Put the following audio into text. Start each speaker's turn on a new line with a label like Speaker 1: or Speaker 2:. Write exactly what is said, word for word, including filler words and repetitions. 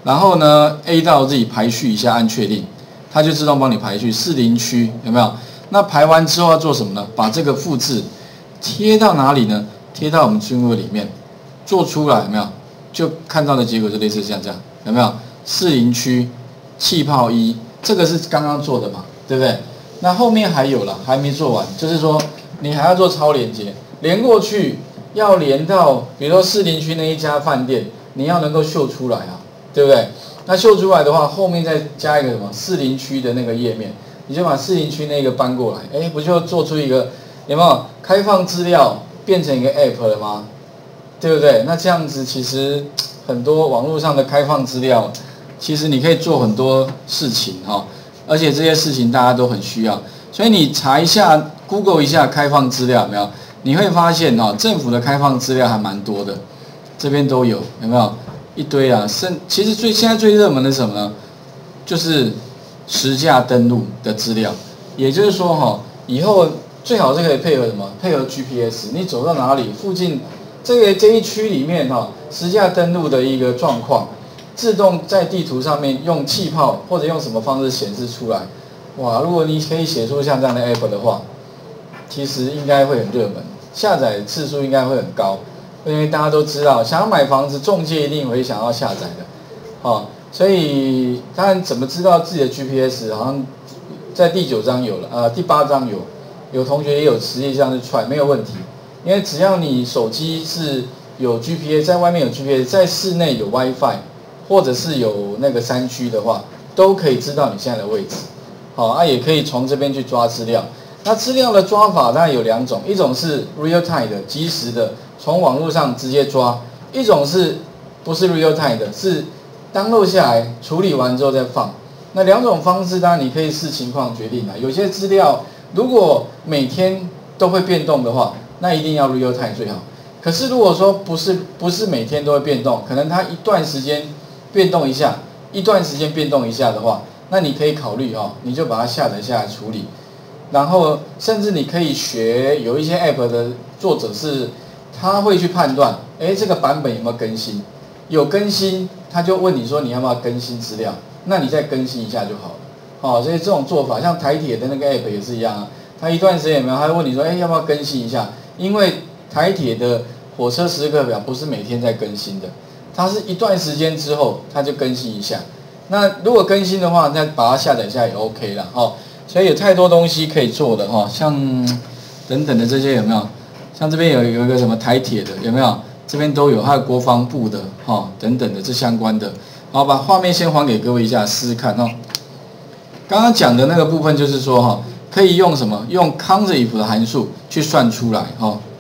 Speaker 1: 然后呢 A 到 Z 排序一下，按确定，它就自动帮你排序适龄区，有没有？那排完之后要做什么呢？把这个复制贴到哪里呢？贴到我们 Dreamweaver 里面，做出来有没有？就看到的结果就类似像这样，有没有？适龄区气泡一，这个是刚刚做的嘛，对不对？那后面还有了，还没做完，就是说你还要做超连接，连过去要连到，比如说适龄区那一家饭店，你要能够秀出来啊，对不对？那秀出来的话，后面再加一个什么适龄区的那个页面，你就把适龄区那个搬过来，哎，不就做出一个有没有开放资料变成一个 app 了吗？对不对？那这样子其实很多网络上的开放资料，其实你可以做很多事情哈，而且这些事情大家都很需要，所以你查一下 Google 一下开放资料有没有？你会发现哈，政府的开放资料还蛮多的，这边都有，有没有？一堆啊，甚其实最现在最热门的是什么呢？就是实价登录的资料，也就是说哈，以后最好是可以配合什么？配合 G P S， 你走到哪里，附近这个这一区里面哈，实价登录的一个状况，自动在地图上面用气泡或者用什么方式显示出来。哇，如果你可以写出像这样的 app 的话，其实应该会很热门，下载次数应该会很高。因为大家都知道，想要买房子，中介一定会想要下载的，哦，所以当然怎么知道自己的 G P S？ 好像在第九章有了，呃，第八章有，有同学也有实际上是踹，没有问题，因为只要你手机是有 G P S， 在外面有 G P S， 在室内有 WiFi， 或者是有那个山区的话，都可以知道你现在的位置，好，啊，也可以从这边去抓资料。那资料的抓法当然有两种，一种是 real time 的，即时的。从网络上直接抓，一种是不是 real time 的，是 download 下来处理完之后再放。那两种方式当然你可以视情况决定啦。有些资料如果每天都会变动的话，那一定要 real time 最好。可是如果说不是不是每天都会变动，可能它一段时间变动一下，一段时间变动一下的话，那你可以考虑哈，你就把它下载下来处理。然后甚至你可以学有一些 app 的作者是。他会去判断，哎，这个版本有没有更新？有更新，他就问你说你要不要更新资料？那你再更新一下就好了。哦，所以这种做法，像台铁的那个 app 也是一样啊。他一段时间有没有，他会问你说，哎，要不要更新一下？因为台铁的火车时刻表不是每天在更新的，它是一段时间之后它就更新一下。那如果更新的话，那把它下载下来也 OK 了哦。所以有太多东西可以做的哈，像等等的这些有没有？像这边有有一个什么台铁的有没有？这边都有，还有国防部的哈、哦、等等的这相关的。好，把画面先还给各位一下，试试看哈、哦。刚刚讲的那个部分就是说哈、哦，可以用什么？用 conjf 的函数去算出来哈、哦。